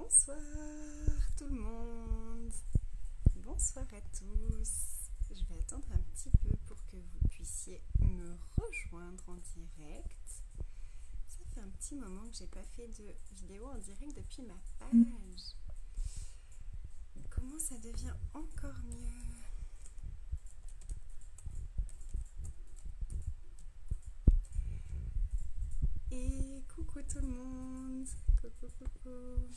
Bonsoir tout le monde, bonsoir à tous. Je vais attendre un petit peu pour que vous puissiez me rejoindre en direct. Ça fait un petit moment que j'ai pas fait de vidéo en direct depuis ma page. Comment ça devient encore mieux? Et coucou tout le monde, coucou.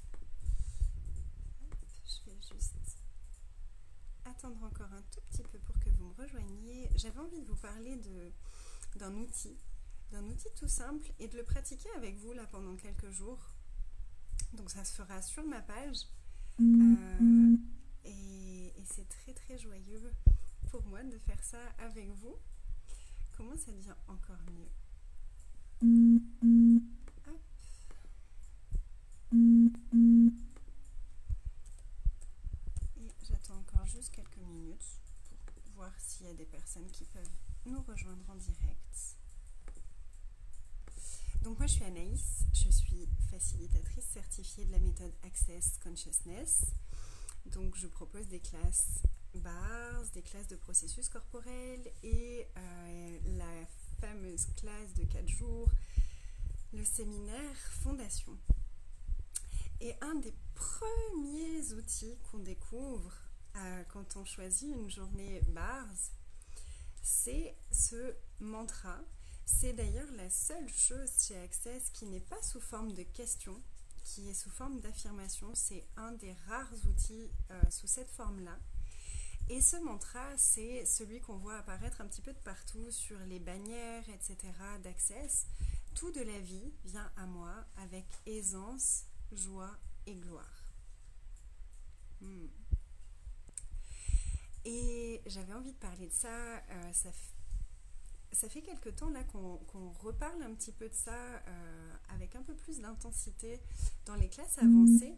Je vais juste attendre encore un tout petit peu pour que vous me rejoigniez. J'avais envie de vous parler d'un outil tout simple et de le pratiquer avec vous là pendant quelques jours. Donc ça se fera sur ma page et c'est très très joyeux pour moi de faire ça avec vous. Comment ça devient encore mieux? Hop. Et j'attends encore juste quelques minutes pour voir s'il y a des personnes qui peuvent nous rejoindre en direct. Donc moi je suis Anaïs, je suis facilitatrice certifiée de la méthode Access Consciousness. Donc je propose des classes bars, des classes de processus corporel et la fameuse classe de 4 jours, le séminaire Fondation. Et un des premiers outils qu'on découvre quand on choisit une journée bars, c'est ce mantra. C'est d'ailleurs la seule chose chez Access qui n'est pas sous forme de question, qui est sous forme d'affirmation. C'est un des rares outils sous cette forme-là. Et ce mantra, c'est celui qu'on voit apparaître un petit peu de partout sur les bannières, etc. d'Access. Tout de la vie vient à moi avec aisance, joie et gloire. Et j'avais envie de parler de ça. Ça fait quelque temps là qu'on reparle un petit peu de ça avec un peu plus d'intensité dans les classes avancées.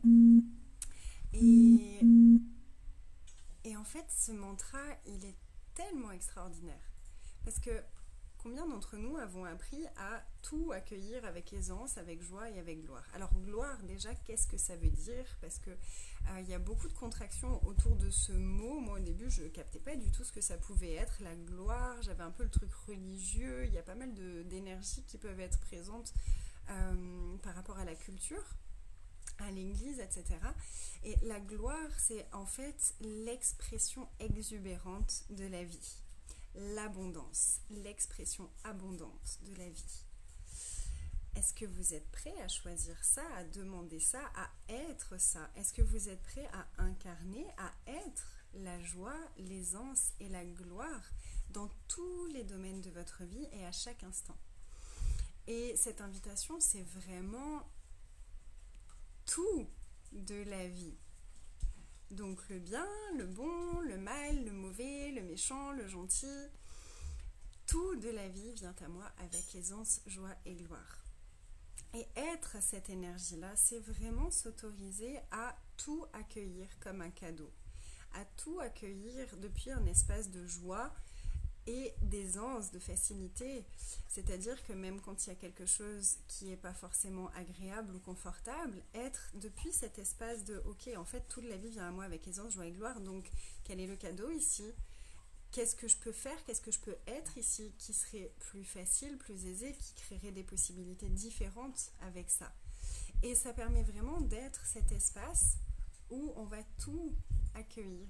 Et en fait, ce mantra, il est tellement extraordinaire. Parce que combien d'entre nous avons appris à tout accueillir avec aisance, avec joie et avec gloire? Alors gloire, déjà, qu'est-ce que ça veut dire? Parce que y a beaucoup de contractions autour de ce mot. Moi, au début, je ne captais pas du tout ce que ça pouvait être, la gloire. J'avais un peu le truc religieux. Il y a pas mal d'énergies qui peuvent être présentes par rapport à la culture, à l'église, etc. Et la gloire, c'est en fait l'expression exubérante de la vie. L'abondance, l'expression abondante de la vie. Est-ce que vous êtes prêt à choisir ça, à demander ça, à être ça? Est-ce que vous êtes prêt à incarner, à être la joie, l'aisance et la gloire dans tous les domaines de votre vie et à chaque instant? Et cette invitation, c'est vraiment tout de la vie. Donc le bien, le bon, le mal, le mauvais, le méchant, le gentil, tout de la vie vient à moi avec aisance, joie et gloire. Et être cette énergie-là, c'est vraiment s'autoriser à tout accueillir comme un cadeau, à tout accueillir depuis un espace de joie et d'aisance, de facilité. C'est-à-dire que même quand il y a quelque chose qui n'est pas forcément agréable ou confortable, être depuis cet espace de « ok, en fait, toute la vie vient à moi avec aisance, joie et gloire, donc quel est le cadeau ici ? Qu'est-ce que je peux faire, qu'est-ce que je peux être ici qui serait plus facile, plus aisé, qui créerait des possibilités différentes avec ça ?» Et ça permet vraiment d'être cet espace où on va tout accueillir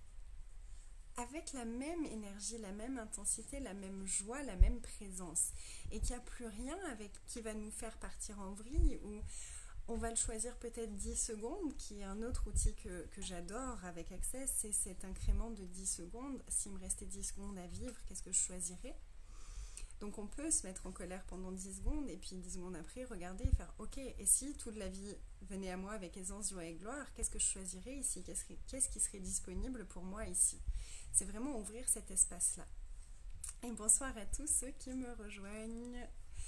avec la même énergie, la même intensité, la même joie, la même présence. Et qu'il n'y a plus rien qui va nous faire partir en vrille, ou on va le choisir peut-être 10 secondes, qui est un autre outil que j'adore avec Access, c'est cet incrément de 10 secondes. S'il me restait 10 secondes à vivre, qu'est-ce que je choisirais? Donc on peut se mettre en colère pendant 10 secondes, et puis 10 secondes après, regarder et faire « ok, et si toute la vie venait à moi avec aisance, joie et gloire, qu'est-ce que je choisirais ici? Qu'est-ce qui serait disponible pour moi ici ?» C'est vraiment ouvrir cet espace-là. Et bonsoir à tous ceux qui me rejoignent.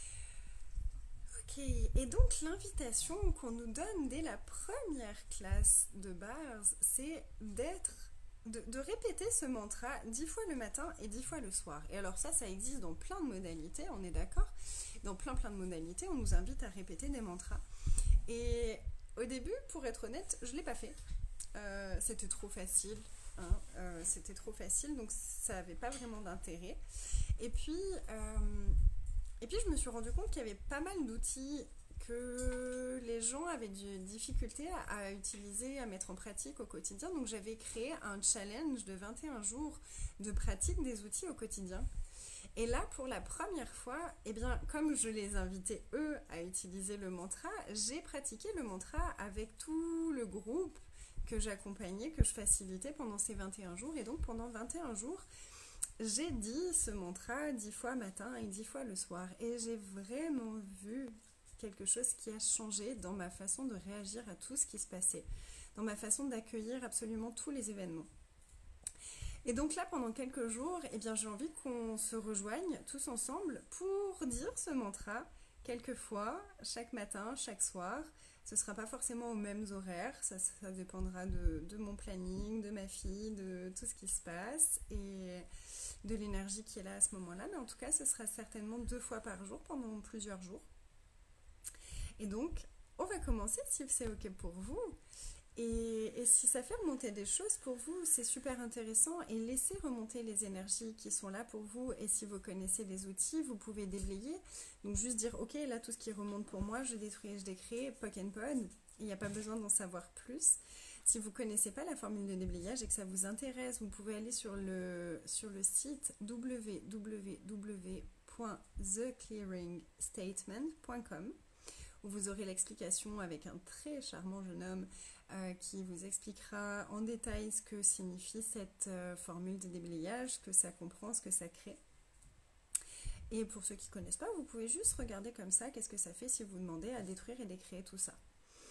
Ok, et donc l'invitation qu'on nous donne dès la première classe de bars, c'est de répéter ce mantra 10 fois le matin et 10 fois le soir. Et alors ça existe dans plein de modalités, on est d'accord? Dans plein de modalités, on nous invite à répéter des mantras. Et au début, pour être honnête, je ne l'ai pas fait. C'était trop facile. Hein, c'était trop facile, donc ça n'avait pas vraiment d'intérêt. Et puis, je me suis rendu compte qu'il y avait pas mal d'outils que les gens avaient des difficultés à utiliser, à mettre en pratique au quotidien. Donc j'avais créé un challenge de 21 jours de pratique des outils au quotidien. Et là, pour la première fois, eh bien, comme je les invitais eux à utiliser le mantra, j'ai pratiqué le mantra avec tout le groupe que j'accompagnais, que je facilitais pendant ces 21 jours. Et donc pendant 21 jours, j'ai dit ce mantra 10 fois matin et 10 fois le soir. Et j'ai vraiment vu quelque chose qui a changé dans ma façon de réagir à tout ce qui se passait, dans ma façon d'accueillir absolument tous les événements. Et donc là, pendant quelques jours, eh bien, j'ai envie qu'on se rejoigne tous ensemble pour dire ce mantra quelques fois, chaque matin, chaque soir. Ce ne sera pas forcément aux mêmes horaires, ça dépendra de mon planning, de ma fille, de tout ce qui se passe et de l'énergie qui est là à ce moment-là. Mais en tout cas, ce sera certainement 2 fois par jour pendant plusieurs jours. Et donc, on va commencer si c'est OK pour vous. Et si ça fait remonter des choses pour vous, c'est super intéressant. Et laissez remonter les énergies qui sont là pour vous. Et si vous connaissez les outils, vous pouvez déblayer. Donc juste dire, ok, là tout ce qui remonte pour moi, je détruis et je décrée, poc and pod. Il n'y a pas besoin d'en savoir plus. Si vous ne connaissez pas la formule de déblayage et que ça vous intéresse, vous pouvez aller sur le site www.theclearingstatement.com où vous aurez l'explication avec un très charmant jeune homme qui vous expliquera en détail ce que signifie cette formule de déblayage, ce que ça comprend, ce que ça crée. Et pour ceux qui ne connaissent pas, vous pouvez juste regarder comme ça, qu'est-ce que ça fait si vous demandez à détruire et décréer tout ça.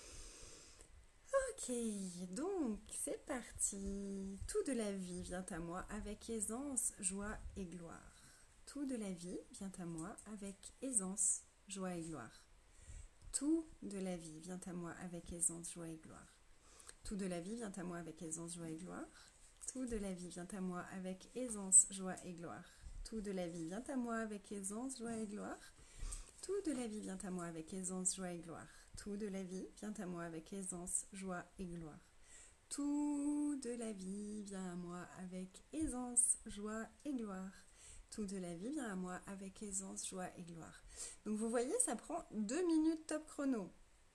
Ok, donc c'est parti. Tout de la vie vient à moi avec aisance, joie et gloire. Tout de la vie vient à moi avec aisance, joie et gloire. Tout de la vie vient à moi avec aisance, joie et gloire. Tout de la vie vient à moi avec aisance, joie et gloire. Tout de la vie vient à moi avec aisance, joie et gloire. Tout de la vie vient à moi avec aisance, joie et gloire. Tout de la vie vient à moi avec aisance, joie et gloire. Tout de la vie vient à moi avec aisance, joie et gloire. Tout de la vie vient à moi avec aisance, joie et gloire. Tout de la vie vient à moi avec aisance, joie et gloire. Donc vous voyez, ça prend 2 minutes top chrono.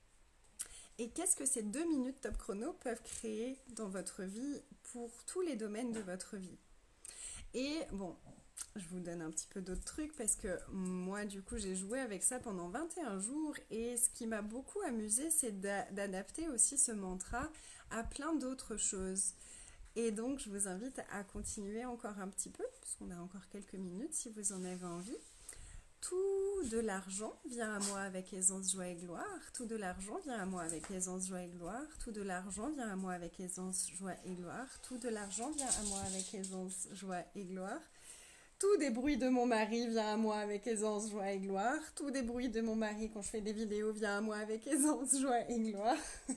Et qu'est-ce que ces 2 minutes top chrono peuvent créer dans votre vie pour tous les domaines de votre vie? Et bon, je vous donne un petit peu d'autres trucs parce que moi, du coup, j'ai joué avec ça pendant 21 jours et ce qui m'a beaucoup amusé, c'est d'adapter aussi ce mantra à plein d'autres choses. Et donc, je vous invite à continuer encore un petit peu, parce qu'on a encore quelques minutes si vous en avez envie. Tout de l'argent vient à moi avec aisance, joie et gloire. Tout de l'argent vient à moi avec aisance, joie et gloire. Tout de l'argent vient à moi avec aisance, joie et gloire. Tout de l'argent vient à moi avec aisance, joie et gloire. Tout des bruits de mon mari vient à moi avec aisance, joie et gloire. Tout des bruits de mon mari quand je fais des vidéos vient à moi avec aisance, joie et gloire.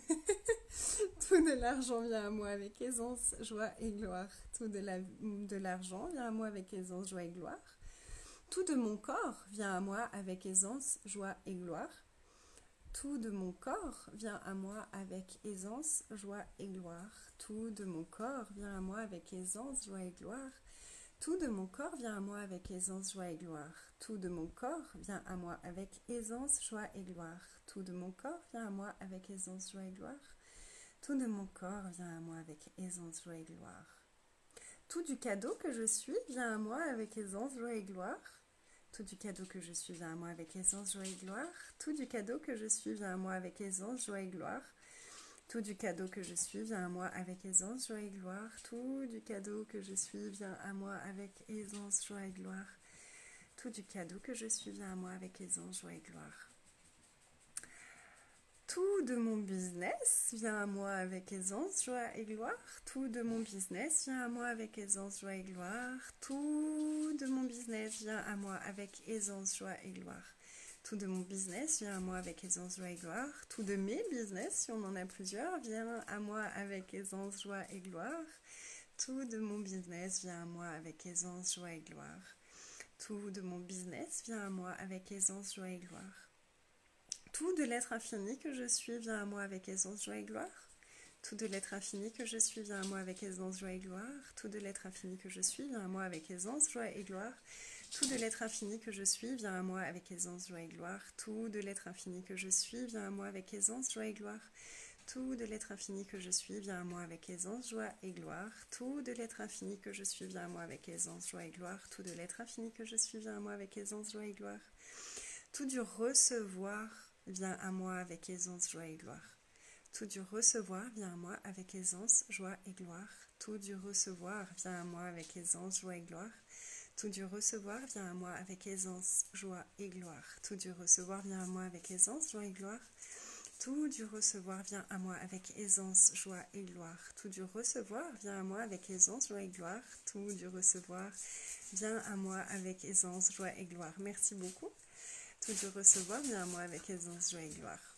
Tout de l'argent vient à moi avec aisance, joie et gloire. Tout de l'argent vient à moi avec aisance, joie et gloire. Tout de mon corps vient à moi avec aisance, joie et gloire. Tout de mon corps vient à moi avec aisance, joie et gloire. Tout de mon corps vient à moi avec aisance, joie et gloire. Tout de mon corps vient à moi avec aisance, joie et gloire. Tout de mon corps vient à moi avec aisance, joie et gloire. Tout de mon corps vient à moi avec aisance, joie et gloire. Tout de mon corps vient à moi avec aisance, joie et gloire. Tout du cadeau que je suis vient à moi avec aisance, joie et gloire. Tout du cadeau que je suis vient à moi avec aisance, joie et gloire. Tout du cadeau que je suis vient à moi avec aisance, joie et gloire. Tout du cadeau que je suis vient à moi avec aisance, joie et gloire. Tout du cadeau que je suis vient à moi avec aisance, joie et gloire. Tout du cadeau que je suis vient à moi avec aisance, joie et gloire. Tout de mon business vient à moi avec aisance, joie et gloire. Tout de mon business vient à moi avec aisance, joie et gloire. Tout de mon business vient à moi avec aisance, joie et gloire. Tout de mon business vient à moi avec aisance, joie et gloire. Tout de mes business, si on en a plusieurs, vient à moi avec aisance, joie et gloire. Tout de mon business vient à moi avec aisance, joie et gloire. Tout de mon business vient à moi avec aisance, joie et gloire. Tout de l'être infini que je suis vient à moi avec aisance, joie et gloire. Tout de l'être infini que je suis vient à moi avec aisance, joie et gloire. Tout de l'être infini que je suis vient à moi avec aisance, joie et gloire. Tout de l'être infini que je suis vient à moi avec aisance, joie et gloire. Tout de l'être infini que je suis vient à moi avec aisance, joie et gloire. Tout de l'être infini que je suis vient à moi avec aisance, joie et gloire. Tout de l'être infini que je suis vient à moi avec aisance, joie et gloire. Tout de l'être infini que je suis vient à moi avec aisance, joie et gloire. Tout du recevoir vient à moi avec aisance, joie et gloire. Tout du recevoir vient à moi avec aisance, joie et gloire. Tout du recevoir vient à moi avec aisance, joie et gloire. Tout du recevoir vient à moi avec aisance, joie et gloire. Tout du recevoir vient à moi avec aisance, joie et gloire. Tout du recevoir vient à moi avec aisance, joie et gloire. Tout du recevoir vient à moi avec aisance, joie et gloire. Tout du recevoir vient à moi avec aisance, joie et gloire. Merci beaucoup. Tout du recevoir vient à moi avec aisance, joie et gloire.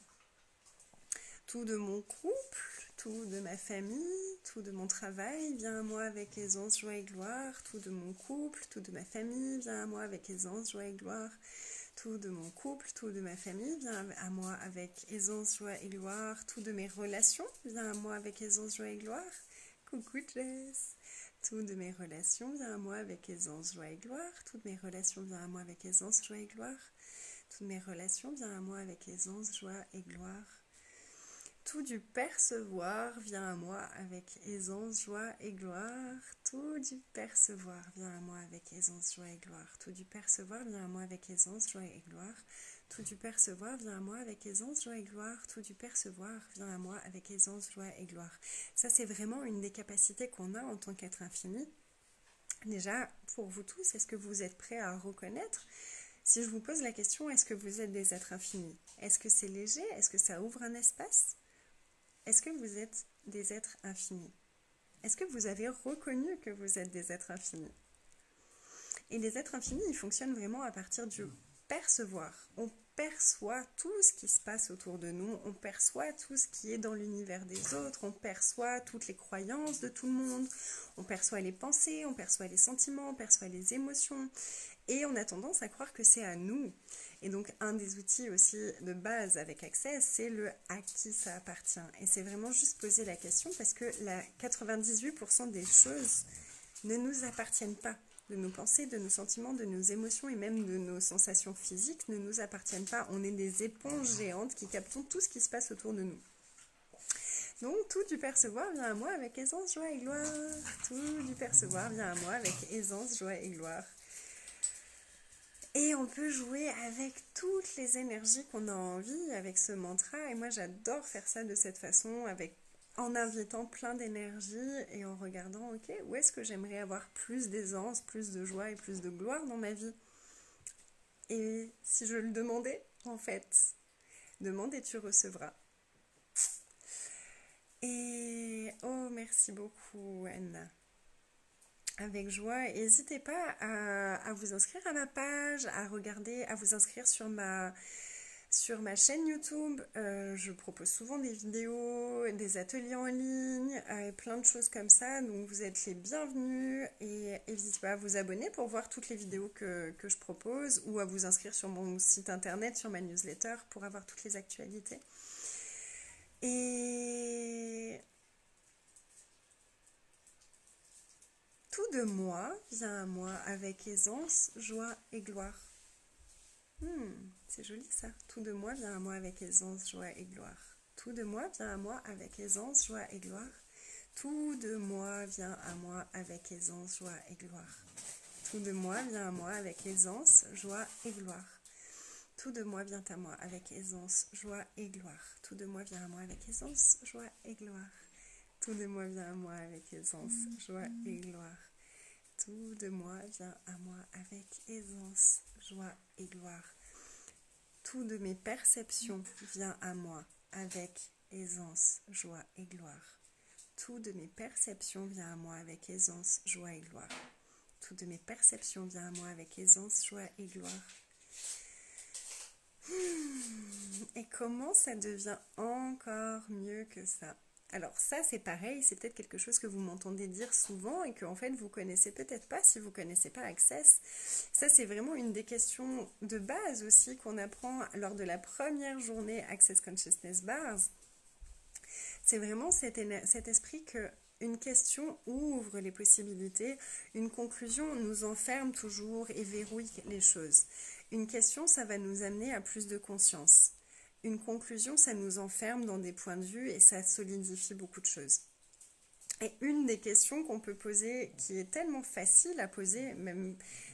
Tout de mon couple, tout de ma famille, tout de mon travail vient à moi avec aisance, joie et gloire. Tout de mon couple, tout de ma famille vient à moi avec aisance, joie et gloire. Tout de mon couple, tout de ma famille vient à moi avec aisance, joie et gloire. Tout de mes relations vient à moi avec aisance, joie et gloire. Coucou Jess. Tout de mes relations vient à moi avec aisance, joie et gloire. Toutes mes relations viennent à moi avec aisance, joie et gloire. Toutes mes relations viennent à moi avec aisance, joie et gloire. Tout du percevoir vient à moi avec aisance, joie et gloire. Tout du percevoir vient à moi avec aisance, joie et gloire. Tout du percevoir vient à moi avec aisance, joie et gloire. Tout du percevoir vient à moi avec aisance, joie et gloire. Tout du percevoir vient à moi avec aisance, joie et gloire. Ça, c'est vraiment une des capacités qu'on a en tant qu'être infini. Déjà, pour vous tous, est-ce que vous êtes prêts à reconnaître? Si je vous pose la question, est-ce que vous êtes des êtres infinis? Est-ce que c'est léger? Est-ce que ça ouvre un espace? Est-ce que vous êtes des êtres infinis? Est-ce que vous avez reconnu que vous êtes des êtres infinis? Et les êtres infinis, ils fonctionnent vraiment à partir du percevoir. On perçoit tout ce qui se passe autour de nous, on perçoit tout ce qui est dans l'univers des autres, on perçoit toutes les croyances de tout le monde, on perçoit les pensées, on perçoit les sentiments, on perçoit les émotions. Et on a tendance à croire que c'est à nous. Et donc, un des outils aussi de base avec Access, c'est le à qui ça appartient. Et c'est vraiment juste poser la question parce que 98% des choses ne nous appartiennent pas. De nos pensées, de nos sentiments, de nos émotions et même de nos sensations physiques ne nous appartiennent pas. On est des éponges géantes qui captons tout ce qui se passe autour de nous. Donc, tout du percevoir vient à moi avec aisance, joie et gloire. Tout du percevoir vient à moi avec aisance, joie et gloire. Et on peut jouer avec toutes les énergies qu'on a envie avec ce mantra. Et moi, j'adore faire ça de cette façon, en invitant plein d'énergie et en regardant, ok, où est-ce que j'aimerais avoir plus d'aisance, plus de joie et plus de gloire dans ma vie? Et si je le demandais, en fait, demande et tu recevras. Et oh, merci beaucoup, Anna. Avec joie. N'hésitez pas à vous inscrire à ma page, à regarder, à vous inscrire sur ma chaîne YouTube. Je propose souvent des vidéos, des ateliers en ligne, et plein de choses comme ça. Donc vous êtes les bienvenus et n'hésitez pas à vous abonner pour voir toutes les vidéos que je propose ou à vous inscrire sur mon site internet, sur ma newsletter pour avoir toutes les actualités. Et tout de moi vient à moi avec aisance, joie et gloire. C'est joli ça. Tout de moi vient à moi avec aisance, joie et gloire. Tout de moi vient à moi avec aisance, joie et gloire. Tout de moi vient à moi avec aisance, joie et gloire. Tout de moi vient à moi avec aisance, joie et gloire. Tout de moi vient à moi avec aisance, joie et gloire. Tout de moi vient à moi avec aisance, joie et gloire. Tout de moi vient à moi avec aisance, joie et gloire. Tout de moi vient à moi avec aisance, joie et gloire. Tout de mes perceptions vient à moi avec aisance, joie et gloire. Tout de mes perceptions vient à moi avec aisance, joie et gloire. Tout de mes perceptions vient à moi avec aisance, joie et gloire. Et comment ça devient encore mieux que ça? Alors ça, c'est pareil, c'est peut-être quelque chose que vous m'entendez dire souvent et que en fait vous connaissez peut-être pas si vous connaissez pas Access. Ça, c'est vraiment une des questions de base aussi qu'on apprend lors de la première journée Access Consciousness Bars. C'est vraiment cet esprit que une question ouvre les possibilités, une conclusion nous enferme toujours et verrouille les choses. Une question, ça va nous amener à plus de conscience. Une conclusion, ça nous enferme dans des points de vue et ça solidifie beaucoup de choses. Et une des questions qu'on peut poser, qui est tellement facile à poser, même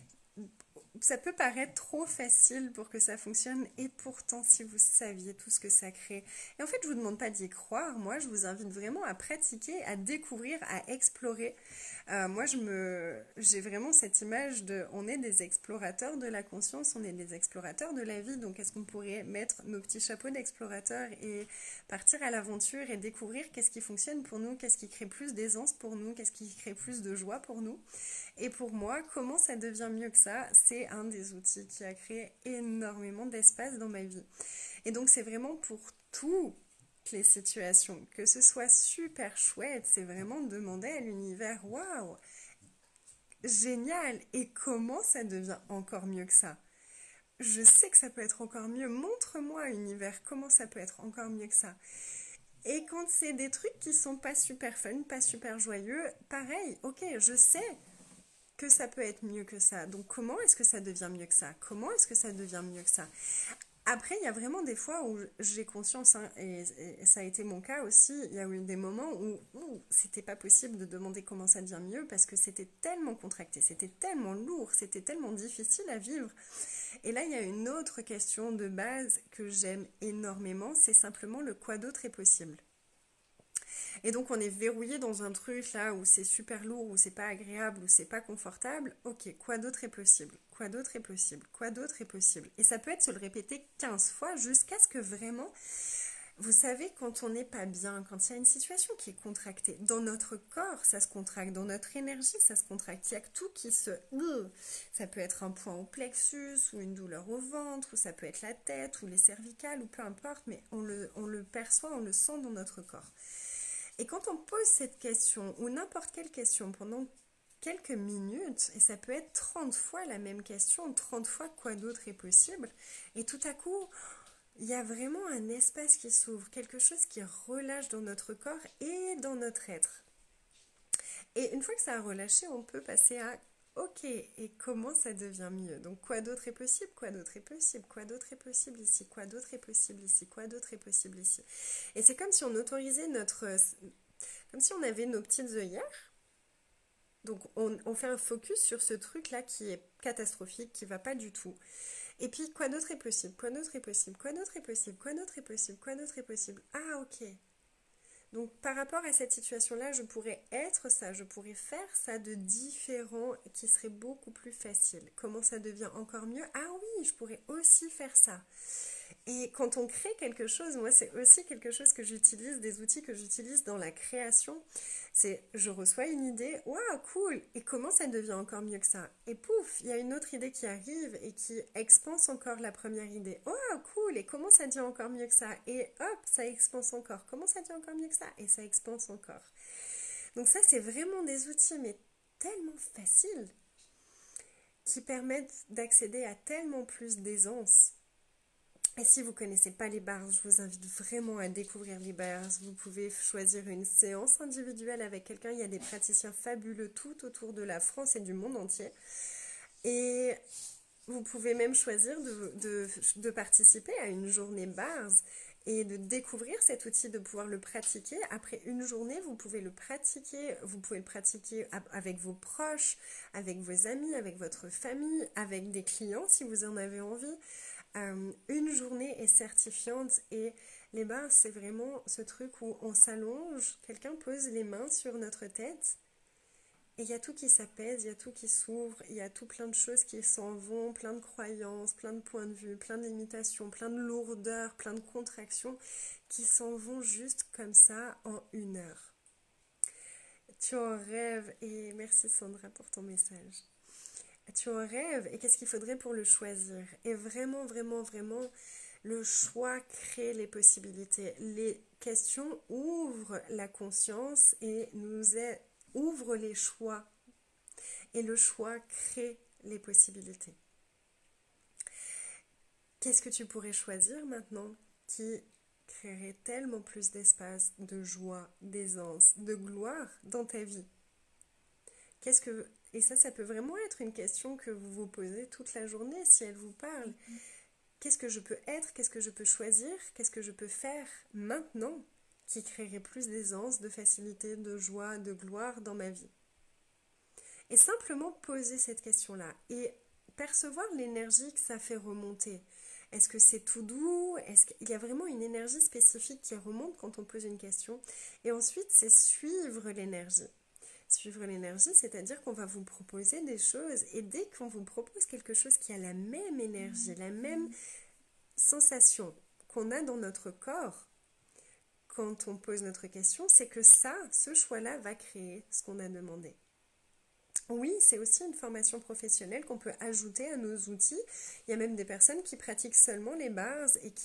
ça peut paraître trop facile pour que ça fonctionne, et pourtant, si vous saviez tout ce que ça crée. Et en fait, je vous demande pas d'y croire, moi, je vous invite vraiment à pratiquer, à découvrir, à explorer. Moi, j'ai vraiment cette image de, on est des explorateurs de la conscience, on est des explorateurs de la vie, donc est-ce qu'on pourrait mettre nos petits chapeaux d'explorateurs et partir à l'aventure et découvrir qu'est-ce qui fonctionne pour nous, qu'est-ce qui crée plus d'aisance pour nous, qu'est-ce qui crée plus de joie pour nous. Et pour moi, comment ça devient mieux que ça, c'est un des outils qui a créé énormément d'espace dans ma vie. Et donc c'est vraiment pour toutes les situations, que ce soit super chouette, c'est vraiment demander à l'univers, waouh, génial, et comment ça devient encore mieux que ça. Je sais que ça peut être encore mieux, montre-moi univers, comment ça peut être encore mieux que ça. Et quand c'est des trucs qui sont pas super fun, pas super joyeux, pareil, ok, je sais que ça peut être mieux que ça. Donc comment est-ce que ça devient mieux que ça? Comment est-ce que ça devient mieux que ça? Après, il y a vraiment des fois où j'ai conscience, hein, et ça a été mon cas aussi, il y a eu des moments où c'était pas possible de demander comment ça devient mieux parce que c'était tellement contracté, c'était tellement lourd, c'était tellement difficile à vivre. Et là, il y a une autre question de base que j'aime énormément, c'est simplement le quoi d'autre est possible. Et donc on est verrouillé dans un truc là où c'est super lourd, où c'est pas agréable, où c'est pas confortable. Ok, quoi d'autre est possible? Quoi d'autre est possible? Quoi d'autre est possible? Et ça peut être se le répéter 15 fois jusqu'à ce que vraiment, vous savez, quand on n'est pas bien, quand il y a une situation qui est contractée, dans notre corps, ça se contracte, dans notre énergie, ça se contracte. Il y a que tout qui se... Ça peut être un point au plexus, ou une douleur au ventre, ou ça peut être la tête, ou les cervicales, ou peu importe, mais on le perçoit, on le sent dans notre corps. Et quand on pose cette question, ou n'importe quelle question, pendant quelques minutes, et ça peut être 30 fois la même question, 30 fois quoi d'autre est possible, et tout à coup, il y a vraiment un espace qui s'ouvre, quelque chose qui relâche dans notre corps et dans notre être. Et une fois que ça a relâché, on peut passer à ok, et comment ça devient mieux? Donc quoi d'autre est possible? Quoi d'autre est possible? Quoi d'autre est possible ici? Quoi d'autre est possible ici? Quoi d'autre est possible ici? Et c'est comme si on autorisait comme si on avait nos petites œillères. Donc on fait un focus sur ce truc-là qui est catastrophique, qui va pas du tout. Et puis quoi d'autre est possible? Quoi d'autre est possible? Quoi d'autre est possible? Quoi d'autre est possible? Quoi d'autre est possible? Ah ok. Donc par rapport à cette situation-là, je pourrais être ça, je pourrais faire ça de différent qui serait beaucoup plus facile. Comment ça devient encore mieux? Ah oui, je pourrais aussi faire ça. Et quand on crée quelque chose, moi c'est aussi quelque chose que j'utilise, des outils que j'utilise dans la création, c'est je reçois une idée, waouh cool, et comment ça devient encore mieux que ça? Et pouf, il y a une autre idée qui arrive et qui expanse encore la première idée, waouh cool, et comment ça devient encore mieux que ça? Et hop, ça expanse encore, comment ça devient encore mieux que ça? Et ça expanse encore. Donc ça c'est vraiment des outils, mais tellement faciles, qui permettent d'accéder à tellement plus d'aisance. Et si vous ne connaissez pas les bars, je vous invite vraiment à découvrir les bars. Vous pouvez choisir une séance individuelle avec quelqu'un. Il y a des praticiens fabuleux tout autour de la France et du monde entier. Et vous pouvez même choisir de participer à une journée bars et de découvrir cet outil, de pouvoir le pratiquer. Après une journée, vous pouvez le pratiquer avec vos proches, avec vos amis, avec votre famille, avec des clients si vous en avez envie. Une journée est certifiante et les bars, c'est vraiment ce truc où on s'allonge, quelqu'un pose les mains sur notre tête et il y a tout qui s'apaise, il y a tout qui s'ouvre, il y a tout plein de choses qui s'en vont, plein de croyances, plein de points de vue, plein de limitations, plein de lourdeurs, plein de contractions qui s'en vont juste comme ça en 1 heure. Tu en rêves et merci Sandra pour ton message. Tu en rêves et qu'est-ce qu'il faudrait pour le choisir? Et vraiment, vraiment, vraiment, Le choix crée les possibilités. Les questions ouvrent la conscience et ouvrent les choix. Et le choix crée les possibilités. Qu'est-ce que tu pourrais choisir maintenant qui créerait tellement plus d'espace, de joie, d'aisance, de gloire dans ta vie? Et ça peut vraiment être une question que vous vous posez toute la journée si elle vous parle. Qu'est-ce que je peux être? Qu'est-ce que je peux choisir? Qu'est-ce que je peux faire maintenant qui créerait plus d'aisance, de facilité, de joie, de gloire dans ma vie? Et simplement poser cette question-là et percevoir l'énergie que ça fait remonter. Est-ce que c'est tout doux? Est-ce qu'il y a vraiment une énergie spécifique qui remonte quand on pose une question? Et ensuite, c'est suivre l'énergie. Suivre l'énergie, c'est-à-dire qu'on va vous proposer des choses et dès qu'on vous propose quelque chose qui a la même énergie, la même sensation qu'on a dans notre corps quand on pose notre question, c'est que ce choix-là va créer ce qu'on a demandé. Oui, c'est aussi une formation professionnelle qu'on peut ajouter à nos outils. Il y a même des personnes qui pratiquent seulement les bases et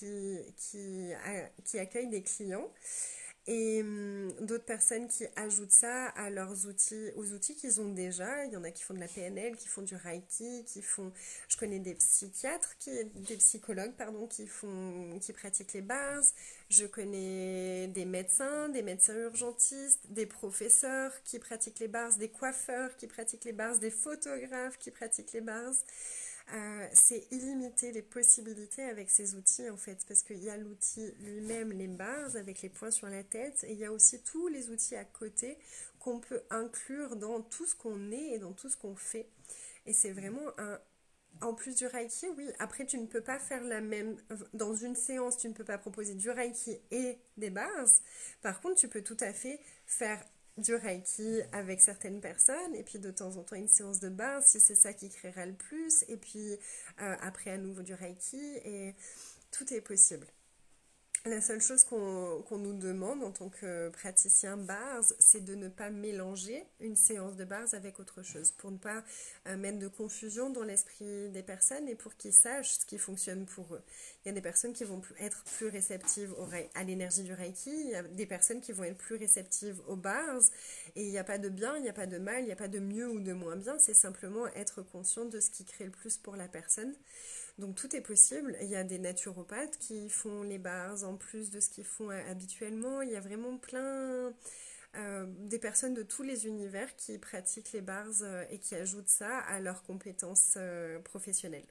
qui accueillent des clients. Et d'autres personnes qui ajoutent ça à leurs outils, aux outils qu'ils ont déjà. Il y en a qui font de la PNL, qui font du Reiki, je connais des psychiatres, des psychologues, pardon, qui pratiquent les bases. Je connais des médecins urgentistes, des professeurs qui pratiquent les bases, des coiffeurs qui pratiquent les bases, des photographes qui pratiquent les bases. C'est illimité les possibilités avec ces outils en fait, parce qu'il y a l'outil lui-même, les bases avec les points sur la tête, et il y a aussi tous les outils à côté qu'on peut inclure dans tout ce qu'on est et dans tout ce qu'on fait. Et c'est vraiment en plus du Reiki, oui, après tu ne peux pas faire la même, dans une séance tu ne peux pas proposer du Reiki et des bases, par contre tu peux tout à fait faire du Reiki avec certaines personnes et puis de temps en temps une séance de base si c'est ça qui créera le plus et puis après à nouveau du Reiki et tout est possible. La seule chose qu'on nous demande en tant que praticien base, c'est de ne pas mélanger une séance de base avec autre chose, pour ne pas mettre de confusion dans l'esprit des personnes et pour qu'ils sachent ce qui fonctionne pour eux. Il y a des personnes qui vont être plus réceptives à l'énergie du Reiki, il y a des personnes qui vont être plus réceptives aux bases, et il n'y a pas de bien, il n'y a pas de mal, il n'y a pas de mieux ou de moins bien, c'est simplement être conscient de ce qui crée le plus pour la personne. Donc tout est possible. Il y a des naturopathes qui font les bases en plus de ce qu'ils font habituellement. Il y a vraiment plein des personnes de tous les univers qui pratiquent les bases et qui ajoutent ça à leurs compétences professionnelles.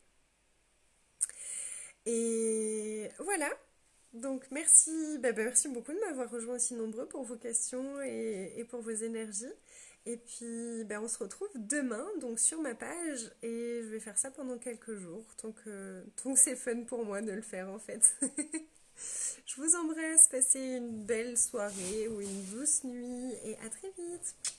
Et voilà. Donc merci beaucoup de m'avoir rejoint aussi nombreux pour vos questions et pour vos énergies. Et puis on se retrouve demain donc sur ma page et je vais faire ça pendant quelques jours tant que c'est fun pour moi de le faire en fait. Je vous embrasse, passez une belle soirée ou une douce nuit et à très vite.